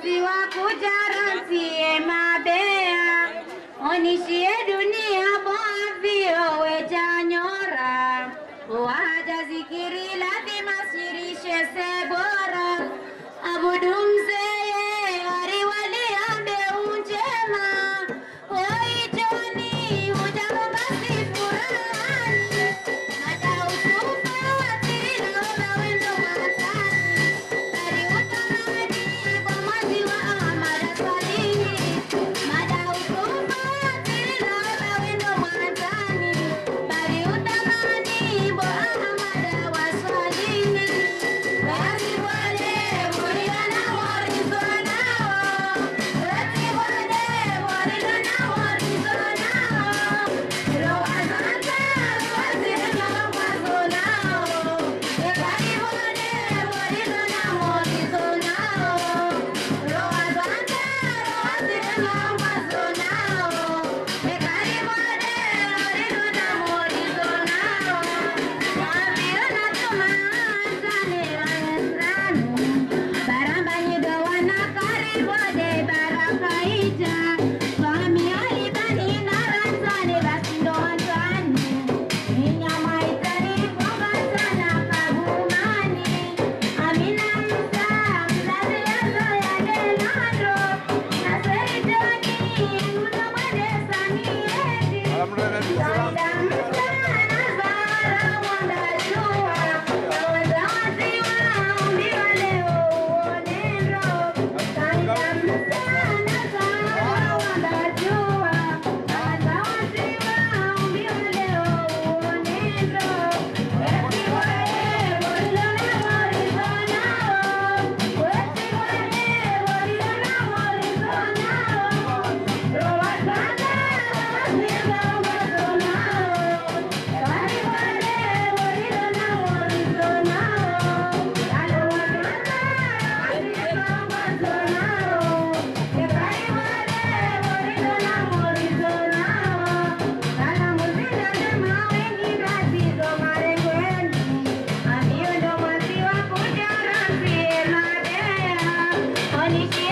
maziwa kujaransie mabea onishie dunia boavio wejanyora waja zikiri lazima sirishe sebora abudu mzee ariwaliambe unjema oitoni ujambo basi furani mada utufa tirila ola wendo matani bari utamani kwa maziwa amara swalini mada utufa tirila ola wendo matani bari utamani bo amara waswalini basi wale muridana warizonao basi wale muridana warizonao roa zanta wazirna wazonao basi wale muridana warizonao roa zanta wazirna wazonao basi wale muridana warizonao waviona tumaanzane waesranu barambani dowana karibode barakaita swami alibani naranzane basindo wanzani inyama itani funga sana kabumani amina msa mzazi yazo yadenando naseitoni muno mwede samieti saida msana zara wandajua naweza waziwa umbiwa leo uonendo saida msana zara wandajua naweza waziwa umbiwa leo uonendo wesi wale borilona borizonao wesi wale borilona borizonao roa sana wazirna wazonao kari wale borilona borizonao ala wakana wazirna wazonao kari wale borilona borizonao ala muzina dema wengi razizo marengweni amio ndo maziwa kujaranzie madea onishi